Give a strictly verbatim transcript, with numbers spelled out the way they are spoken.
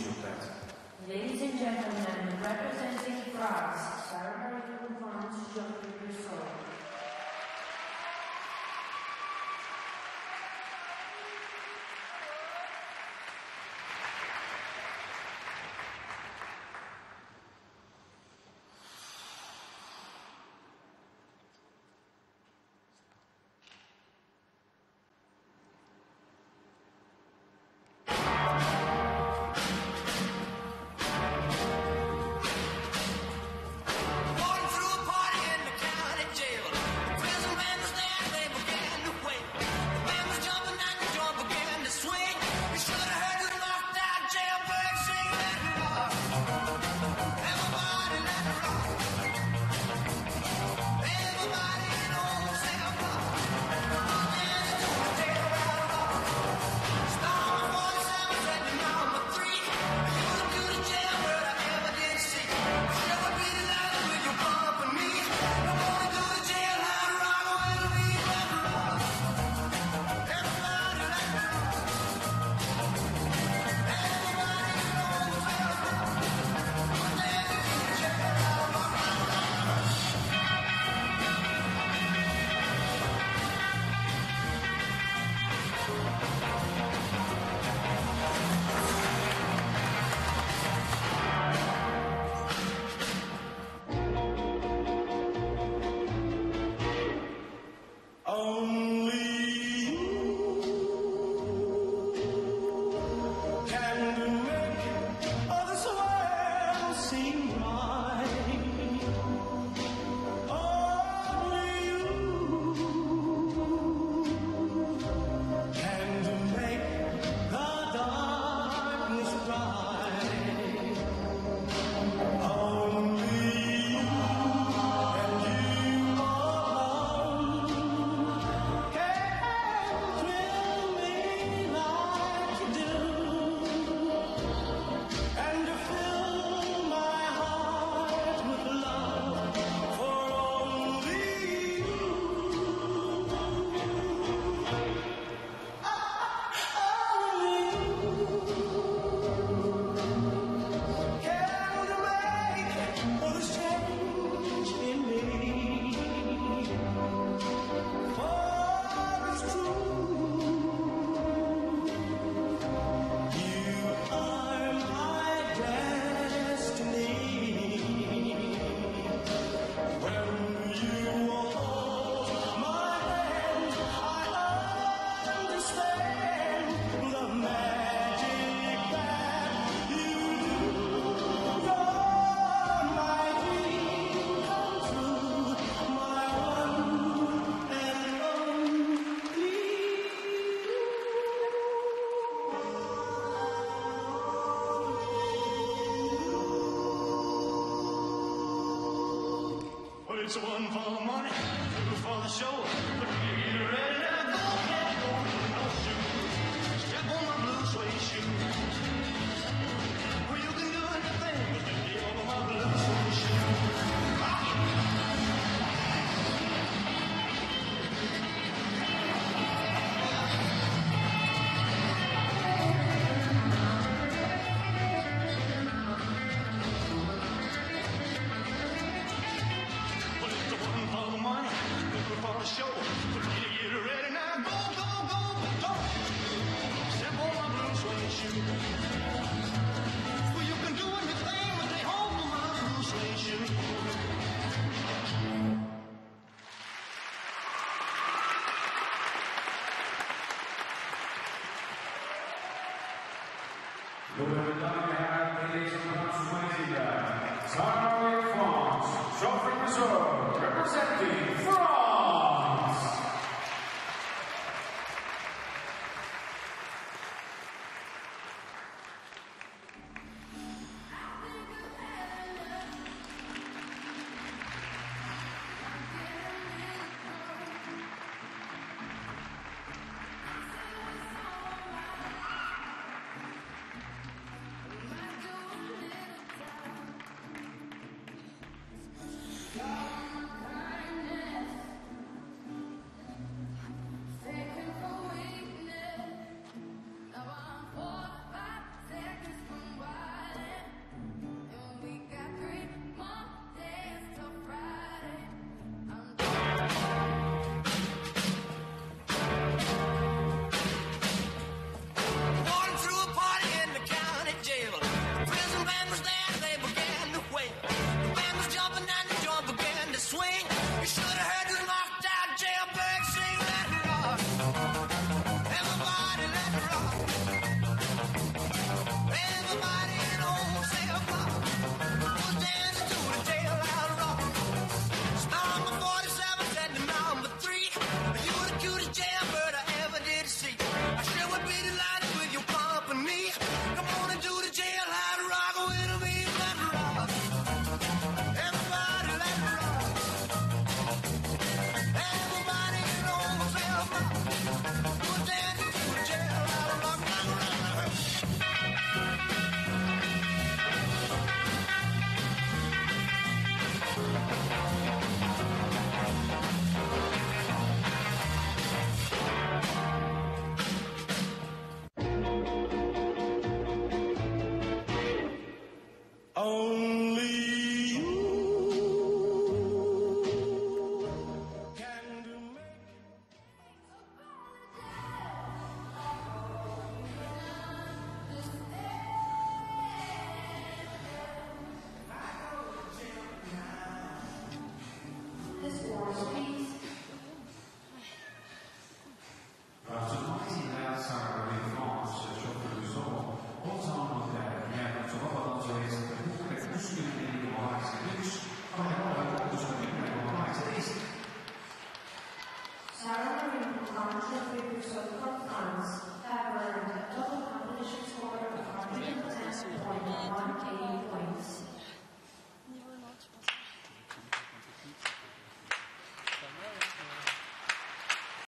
pezzo. Ladies and gentlemen, representing France, Sarah Marie France, Jean-Pierre Rousseau. It's one for the money, two for the show. But get ready now, go, can't go for no shoes. Step on my blue suede shoe. Well, you can do anything but the deal on my blue suede shoe. Show. Get ready now, go, go, go, go. Step on my blue suede shoe. Well, you can do anything but they hold on my blue suede shoe. Dove l'Italia è sumazione Sarah France, Jean-Pierre Rousseau, representing France. Kindness on